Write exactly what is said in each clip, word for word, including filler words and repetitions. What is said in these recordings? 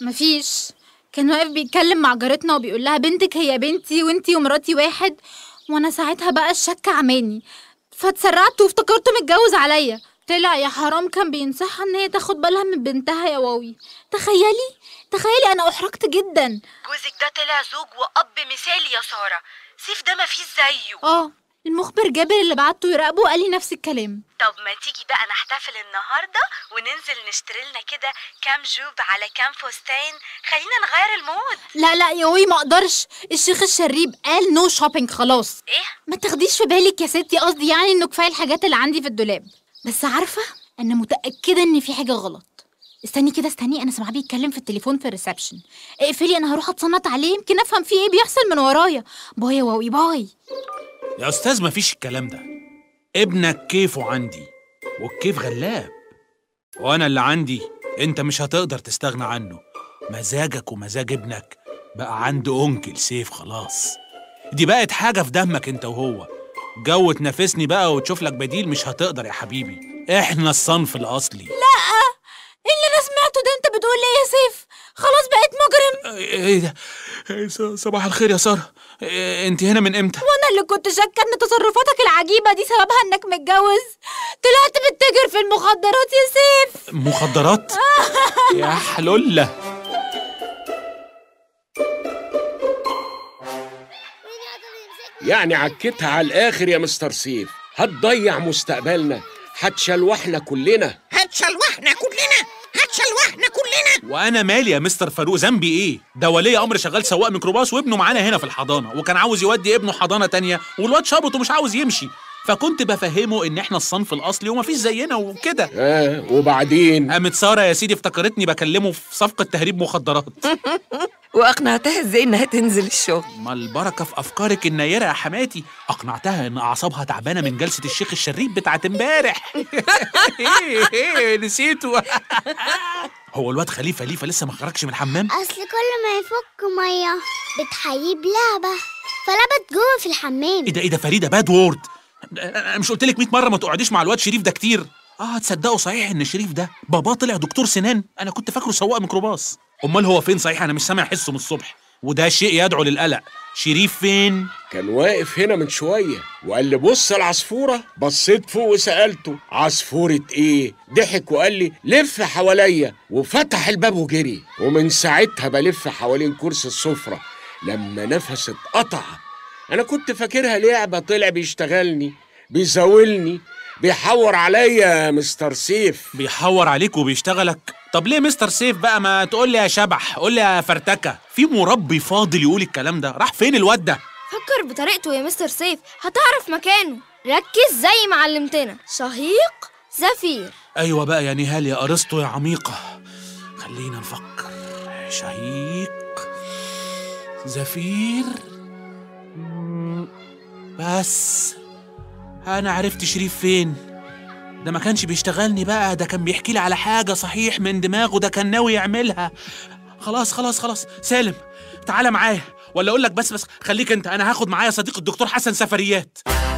مفيش. كان واقف بيتكلم مع جارتنا وبيقول لها بنتك هي بنتي وانتي ومراتي واحد، وانا ساعتها بقى الشك عماني فاتسرعت وافتكرته متجوز عليا. طلع يا حرام كان بينصحها ان هي تاخد بالها من بنتها يا واوي. تخيلي تخيلي انا احرجت جدا. جوزك ده طلع زوج واب مثالي يا ساره. سيف ده مفيش زيه. اه المخبر جابر اللي بعته يراقبه قال لي نفس الكلام. طب ما تيجي بقى نحتفل النهارده وننزل نشتري لنا كده كام جوب على كام فستان، خلينا نغير المود. لا لا يا وي ما اقدرش، الشيخ الشريب قال نو شوبينج خلاص. ايه؟ ما تاخديش في بالك يا ستي، قصدي يعني انه كفايه الحاجات اللي عندي في الدولاب. بس عارفه انا متاكده ان في حاجه غلط. استني كده استني، انا سامعاه بيتكلم في التليفون في الريسبشن. اقفلي انا هروح اتصنت عليه يمكن افهم فيه ايه بيحصل من ورايا. باي يا واوي باي. يا استاذ مفيش الكلام ده، ابنك كيفه عندي والكيف غلاب، وانا اللي عندي انت مش هتقدر تستغنى عنه. مزاجك ومزاج ابنك بقى عند انكل سيف خلاص، دي بقت حاجه في دمك انت وهو. جو تنافسني بقى وتشوف لك بديل مش هتقدر يا حبيبي، احنا الصنف الاصلي. لا ايه اللي انا سمعته ده؟ انت بتقول ايه يا سيف؟ خلاص بقيت مجرم؟ ايه ده؟ إيه صباح الخير يا ساره، إيه انت هنا من امتى؟ وانا اللي كنت شاكه ان تصرفاتك العجيبه دي سببها انك متجوز، طلعت بتتاجر في المخدرات يا سيف. مخدرات؟ يا حلوله. يعني عكتها على الاخر يا مستر سيف، هتضيع مستقبلنا، هتشلوحنا كلنا. هتشلوحنا كلنا هتشلوحنا كلنا. وانا مالي يا مستر فاروق؟ ذنبي ايه؟ ده ولي امر شغال سواق ميكروباص وابنه معانا هنا في الحضانه، وكان عاوز يودي ابنه حضانه تانية والواد شابط ومش عاوز يمشي، فكنت بفهمه ان احنا الصنف الاصلي ومفيش زينا وكده. اه وبعدين؟ قامت ساره يا سيدي افتكرتني بكلمه في صفقه تهريب مخدرات. واقنعتها ازاي انها تنزل الشغل؟ ما البركه في افكارك النيره يا حماتي. اقنعتها ان اعصابها تعبانه من جلسه الشيخ الشريف بتاعت امبارح. نسيته. هو الواد خليفه ليفه لسه ما خرجش من الحمام؟ اصل كل ما يفك ميه بتحييه بلعبه فلبت جوه في الحمام. ايه ده ايه ده فريده باد وورد. انا مش قلت لك مية مره ما تقعديش مع الواد شريف ده كتير؟ اه تصدقوا صحيح ان شريف ده باباه طلع دكتور سنان؟ انا كنت فاكره سواق ميكروباص. امال هو فين صحيح؟ انا مش سامع حسه من الصبح وده شيء يدعو للقلق. شريف فين؟ كان واقف هنا من شويه وقال لي بص العصفوره. بصيت فوق وسالته عصفوره ايه؟ ضحك وقال لي لف حواليا وفتح الباب وجري. ومن ساعتها بلف حوالين كرسي السفره لما نفسي اتقطع. انا كنت فاكرها لعبه، طلع بيشتغلني بيزاولني بيحور عليا يا مستر سيف. بيحور عليك وبيشتغلك؟ طب ليه مستر سيف بقى ما تقول لي يا شبح؟ قول لي يا فرتكه، في مربي فاضل يقول الكلام ده؟ راح فين الواد ده؟ فكر بطريقته يا مستر سيف هتعرف مكانه. ركز زي ما علمتنا. شهيق زفير. ايوه بقى يا نهال يا ارسطو يا عميقه. خلينا نفكر. شهيق زفير. بس انا عرفت شريف فين. ده ما كانش بيشتغلني بقى، ده كان بيحكي لي على حاجه صحيح من دماغه، ده كان ناوي يعملها. خلاص خلاص خلاص سالم تعالى معايا، ولا اقول لك بس بس خليك انت، انا هاخد معايا صديق الدكتور حسن سفريات.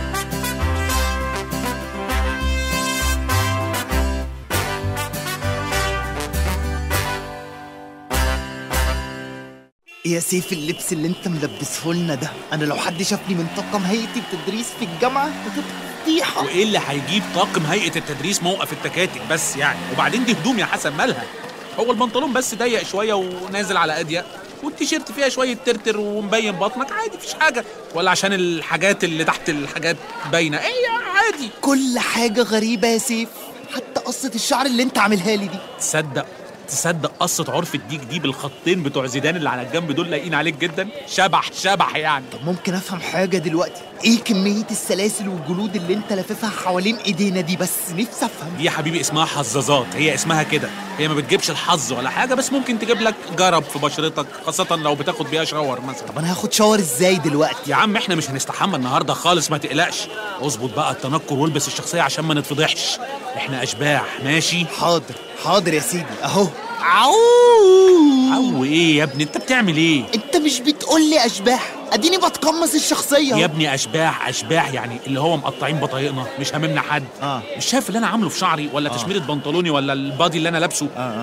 يا سيف اللبس اللي انت ملبسه لنا ده، انا لو حد شافني من طاقم هيئة التدريس في الجامعة هتبقى فضيحة. وايه اللي هيجيب طاقم هيئة التدريس موقف التكاتك بس يعني؟ وبعدين دي هدوم يا حسن مالها؟ هو البنطلون بس ضيق شوية ونازل على اضيق، والتيشيرت فيها شوية ترتر ومبين بطنك، عادي مفيش حاجة. ولا عشان الحاجات اللي تحت الحاجات باينة؟ ايه عادي. كل حاجة غريبة يا سيف، حتى قصة الشعر اللي انت عاملها لي دي. تصدق تصدق قصة عرف الديك دي بالخطين بتوع زيدان اللي على الجنب دول لايقين عليك جدا، شبح شبح يعني. طب ممكن افهم حاجة دلوقتي؟ ايه كمية السلاسل والجلود اللي انت لاففها حوالين ايدينا دي؟ بس نفسي افهم. دي يا حبيبي اسمها حظاظات، هي اسمها كده، هي ما بتجيبش الحظ ولا حاجة، بس ممكن تجيب لك جرب في بشرتك، خاصة لو بتاخد بيها شاور مثلا. طب انا هاخد شاور ازاي دلوقتي؟ يا عم احنا مش هنستحمى النهارده خالص، ما تقلقش. اظبط بقى التنكر والبس الشخصية عشان ما نتفضحش، احنا اشباح ماشي؟ حاضر حاضر يا سيدي اهو. عو عو ايه يا ابني؟ انت بتعمل ايه؟ انت مش بتقول لي اشباح؟ اديني بتقمص الشخصيه يا ابني. اشباح اشباح يعني اللي هو مقطعين بطايقنا، مش هاممنا حد. اه مش شايف اللي انا عامله في شعري ولا آه. تشميره بنطلوني ولا البادي اللي انا لابسه؟ اه اه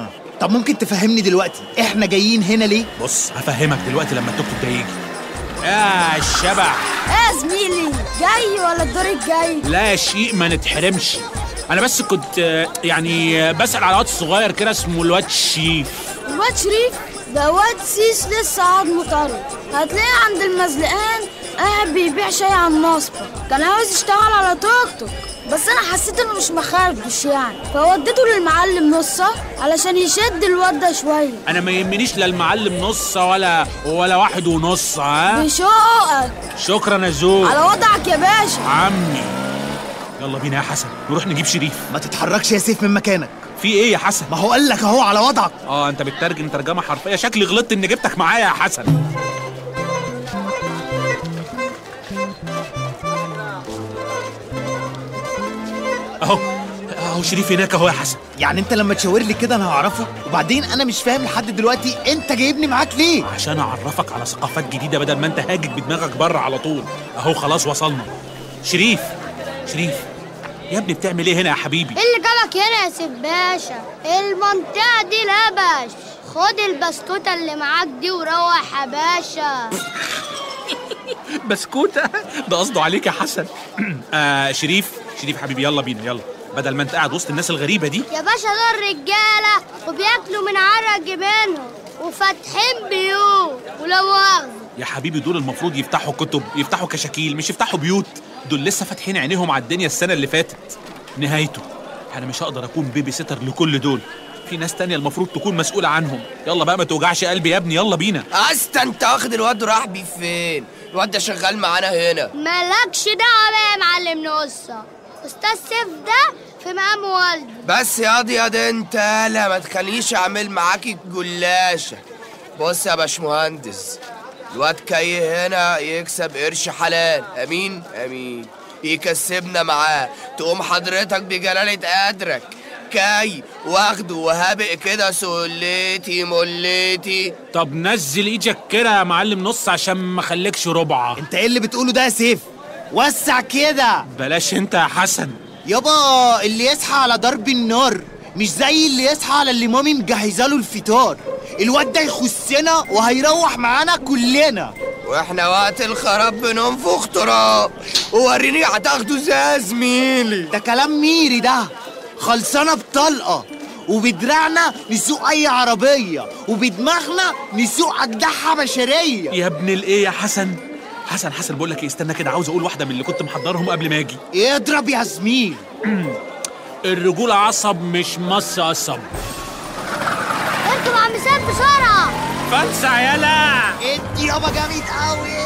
طب ممكن تفهمني دلوقتي احنا جايين هنا ليه؟ بص هفهمك دلوقتي لما التوك توك ده يجي. يا الشبح، ايه يا زميلي، جاي ولا الدور الجاي؟ لا شيء ما نتحرمش. انا بس كنت آه، يعني آه، بسأل على واد صغير كده اسمه الواد شريف. الواد شريف ده واد سيس لسه عظمه طري، هتلاقيه عند المزلقان قاعد بيبيع شاي على النصبة. كان عاوز يشتغل على توك توك بس انا حسيت انه مش مخربش يعني، فوديته للمعلم نصة علشان يشد الواد ده شويه. انا ما يهمنيش لا المعلم نص ولا ولا واحد ونص. ها بشوقك. شكرا يا زوج. على وضعك يا باشا عمي. يلا بينا يا حسن نروح نجيب شريف. ما تتحركش يا سيف من مكانك. في ايه يا حسن؟ ما هو قال لك اهو على وضعك. اه انت بتترجم ترجمه حرفيه. شكلي غلطت اني جبتك معايا يا حسن. اهو اهو شريف هناك اهو يا حسن. يعني انت لما تشاور لي كده انا هعرفه؟ وبعدين انا مش فاهم لحد دلوقتي انت جايبني معاك ليه؟ عشان اعرفك على ثقافات جديده بدل ما انت هاجج بدماغك بره على طول. اهو خلاص وصلنا. شريف شريف يا ابني بتعمل ايه هنا يا حبيبي؟ ايه اللي جابك هنا يا سيف باشا؟ المنطقة دي لبش. خد البسكوتة اللي معاك دي وروح يا باشا. بسكوتة؟ ده قصده عليك يا حسن. آه شريف شريف حبيبي يلا بينا يلا، بدل ما انت قاعد وسط الناس الغريبة دي. يا باشا دول رجالة وبياكلوا من عرق جبينهم وفاتحين بيوت ولو واخد. يا حبيبي دول المفروض يفتحوا كتب، يفتحوا كشاكيل، مش يفتحوا بيوت. دول لسه فاتحين عينيهم على الدنيا السنة اللي فاتت. نهايته انا مش هقدر اكون بيبي سيتر لكل دول. في ناس تانية المفروض تكون مسؤولة عنهم. يلا بقى ما توجعش قلبي يا ابني، يلا بينا. استا انت واخد الواد راح بيه فين؟ الواد ده شغال معانا هنا. مالكش دعوة بقى يا معلم نصة. استاذ سيف ده في مقام والدي. بس ياض ياض انت لا ما تخلينيش اعمل معاكي جلاشة. بص يا باشمهندس، الواد كي هنا يكسب قرش حلال. امين امين. يكسبنا معاه، تقوم حضرتك بجلالة قدرك كي واخده وهابق كده سليتي مليتي. طب نزل ايدك كده يا معلم نص عشان ما خليكش ربعه. انت ايه اللي بتقوله ده يا سيف؟ وسع كده. بلاش انت يا حسن. يابا اللي يصحى على ضرب النار مش زي اللي يصحى على اللي مامي مجهزه له الفطار. الواد ده يخصنا وهيروح معانا كلنا، واحنا وقت الخراب بننفخ تراب. ووريني هتاخده ازاي يا زميلي. ده كلام ميري ده. خلصانه بطلقه وبدراعنا نسوق اي عربيه وبدماغنا نسوق اجدعها بشريه. يا ابن الايه يا حسن؟ حسن حسن بقول لك ايه، استنى كده عاوز اقول واحده من اللي كنت محضرهم قبل ما اجي. اضرب يا زميل. الرجوله عصب مش مص قصب. اركب عم سيف بسرعة. فلسع يلا. ادي يابا جامد قوي.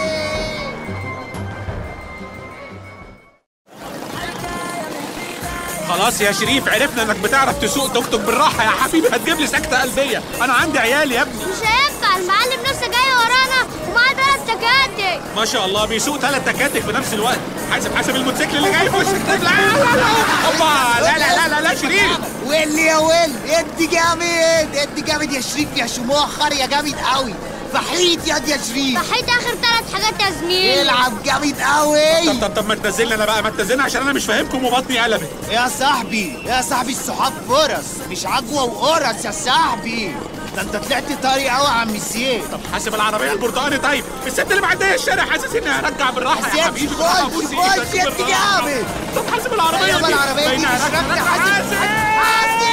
خلاص يا شريف عرفنا انك بتعرف تسوق توك توك. بالراحه يا حبيبي هتجيب لي سكته قلبيه، انا عندي عيال يا ابني. مش هينفع، المعلم لسه جاي ورانا ومعاه ثلاث تكاتك. ما شاء الله بيسوق ثلاث تكاتك في نفس الوقت. حاسب حاسب الموتوسيكل اللي جاي في وشك. لا لا لا اوبا لا لا لا لا لا شريف. ويلي يا ويل ادي جامد ادي جامد يا شريف يا شموخر يا جامد قوي. فحيت يا دي يا شريف. فحيت اخر ثلاث حاجات يا زميلي. العب جامد قوي. طب طب طب ما تنزلنا انا بقى، ما تنزلنا عشان انا مش فاهمكم وبطني قلبت. يا صاحبي يا صاحبي الصحاب فرص مش عجوه وقرص يا صاحبي. ده انت طلعت طري قوي يا عم سيف. طب حاسب العربيه البرتقاني. طيب الست اللي معديه الشارع حاسس اني هرجع بالراحه يا حبيبي. خش خش ادي جامد. طب حاسب العربيه يابا العربيه دي مش راكبه. حاسب حاسب.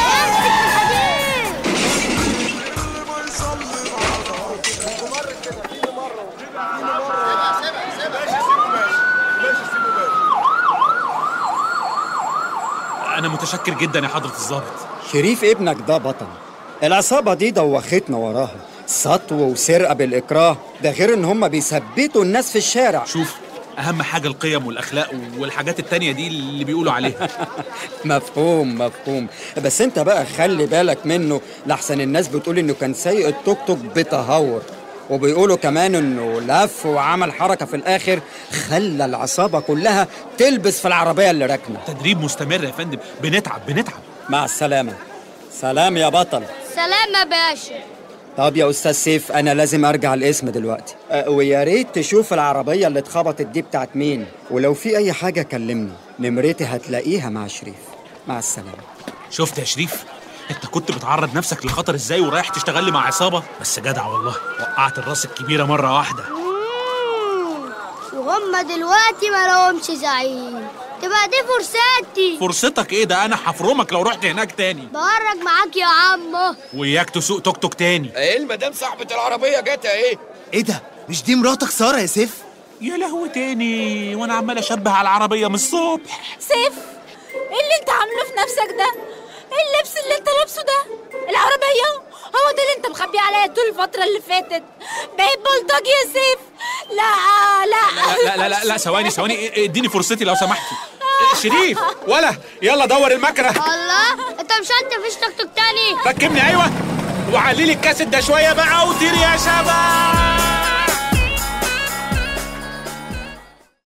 أنا متشكر جدا يا حضرة الضابط. شريف ابنك ده بطل. العصابة دي دوختنا وراها، سطو وسرقة بالإكراه، ده غير إن هم بيثبتوا الناس في الشارع. شوف أهم حاجة القيم والأخلاق والحاجات التانية دي اللي بيقولوا عليها. مفهوم مفهوم، بس أنت بقى خلي بالك منه، لحسن الناس بتقول إنه كان سايق التوك توك بتهور، وبيقولوا كمان إنه لف وعمل حركة في الآخر خلى العصابة كلها تلبس في العربية اللي راكنة. تدريب مستمر يا فندم، بنتعب بنتعب. مع السلامة. سلام يا بطل. سلام يا باشا. طب يا أستاذ سيف أنا لازم أرجع القسم دلوقتي، أه ويا ريت تشوف العربية اللي اتخبطت دي بتاعت مين، ولو في أي حاجة كلمني، نمرتي هتلاقيها مع شريف. مع السلامة. شفت يا شريف؟ انت كنت بتعرض نفسك لخطر ازاي ورايح تشتغل لي مع عصابه؟ بس جدع والله، وقعت الراس الكبيره مره واحده. وهم دلوقتي ما لهمش زعيم، تبقى دي فرصتي. فرصتك ايه ده؟ انا هفرمك لو رحت هناك تاني. بهرج معاك يا عمو. وياك تسوق توك توك تاني. ايه المدام صاحبة العربية جت ايه؟ ايه ده؟ مش دي مراتك سارة يا سيف؟ يا لهوي تاني، وانا عمال اشبه على العربية من الصبح. سيف، ايه اللي انت عامله في نفسك ده؟ ايه اللبس اللي انت لابسه ده؟ العربية؟ هو ده اللي انت مخبي عليا طول الفترة اللي فاتت؟ بقيت بلطجي يا سيف؟ لا لا لا لا لا لا ثواني ثواني، اديني فرصتي لو سمحتي. شريف ولا يلا دور المكنة. الله، انت مش انت مفيش توك توك تاني؟ ركبني. ايوه، وعلي لي الكاسيت ده شوية بقى وطير يا شباب.